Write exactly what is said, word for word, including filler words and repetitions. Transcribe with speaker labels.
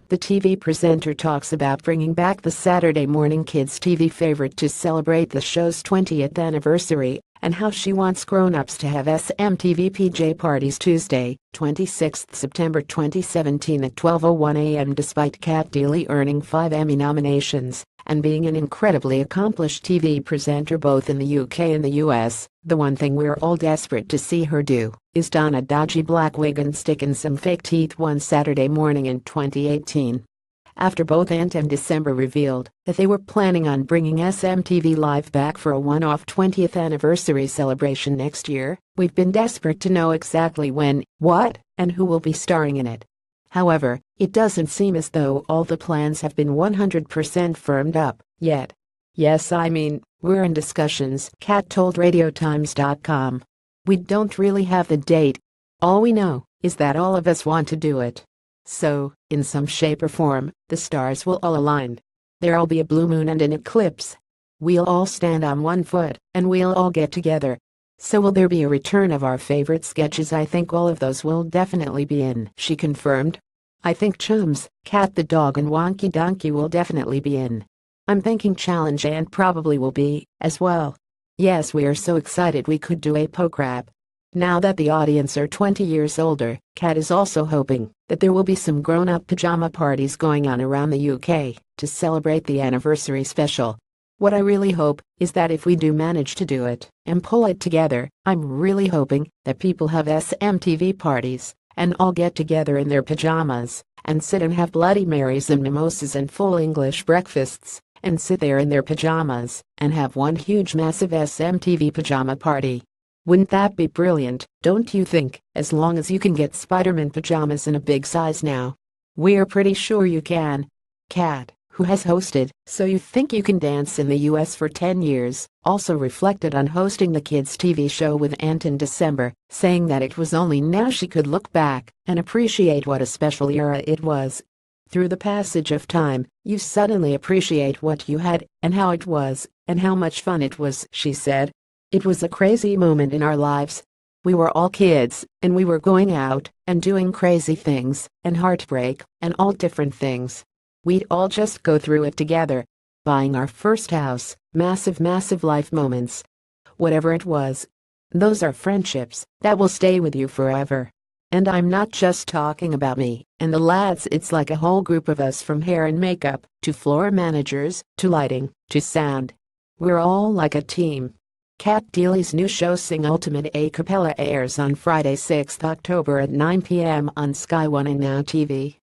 Speaker 1: The T V presenter talks about bringing back the Saturday morning kids' T V favorite to celebrate the show's twentieth anniversary, and how she wants grown-ups to have S M T V P J parties Tuesday, twenty-sixth September twenty seventeen at twelve oh one a m Despite Cat Deeley earning five Emmy nominations and being an incredibly accomplished T V presenter both in the U K and the U S, the one thing we're all desperate to see her do is don a dodgy black wig and stick in some fake teeth one Saturday morning in twenty eighteen. After both Ant and December revealed that they were planning on bringing S M T V Live back for a one-off twentieth anniversary celebration next year, we've been desperate to know exactly when, what, and who will be starring in it. However, it doesn't seem as though all the plans have been one hundred percent firmed up yet. Yes, I mean, we're in discussions, Cat told Radio Times dot com. We don't really have the date. All we know is that all of us want to do it. So, in some shape or form, the stars will all align. There'll be a blue moon and an eclipse. We'll all stand on one foot, and we'll all get together. So will there be a return of our favorite sketches? I think all of those will definitely be in, she confirmed. I think Chums, Cat the dog and Wonky Donkey will definitely be in. I'm thinking Challenge Ant probably will be, as well. Yes, we are so excited we could do a poke rap. Now that the audience are twenty years older, Cat is also hoping that there will be some grown-up pajama parties going on around the U K to celebrate the anniversary special. What I really hope is that if we do manage to do it and pull it together, I'm really hoping that people have S M T V parties and all get together in their pajamas and sit and have Bloody Marys and mimosas and full English breakfasts and sit there in their pajamas and have one huge massive S M T V pajama party. Wouldn't that be brilliant, don't you think, as long as you can get Spider-Man pajamas in a big size now? We're pretty sure you can. Cat, who has hosted So You Think You Can Dance in the U S for ten years, also reflected on hosting the kids' T V show with Ant in December, saying that it was only now she could look back and appreciate what a special era it was. Through the passage of time, you suddenly appreciate what you had and how it was and how much fun it was, she said. It was a crazy moment in our lives. We were all kids, and we were going out and doing crazy things and heartbreak and all different things. We'd all just go through it together. Buying our first house, massive massive life moments. Whatever it was. Those are friendships that will stay with you forever. And I'm not just talking about me and the lads, it's like a whole group of us, from hair and makeup to floor managers to lighting to sound. We're all like a team. Cat Deeley's new show Sing Ultimate A Cappella airs on Friday, sixth October at nine p m on Sky One and Now T V.